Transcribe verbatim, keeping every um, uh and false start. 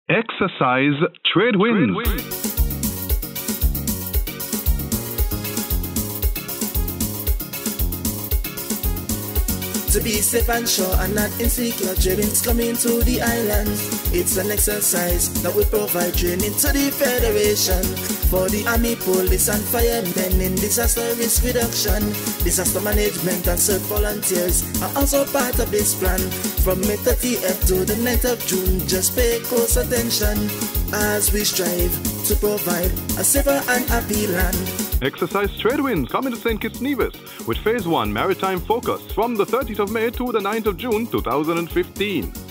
Exercise Tradewinds. To be safe and sure and not insecure, Tradewinds coming to the island. It's an exercise that will provide training to the Federation for the Army, Police and Firemen in disaster risk reduction. Disaster management and search volunteers are also part of this plan. From May thirtieth to the ninth of June, just pay close attention as we strive to provide a safer and happy land. Exercise Tradewinds coming to Saint Kitts Nevis with Phase one Maritime focus from the thirtieth of May to the ninth of June two thousand fifteen.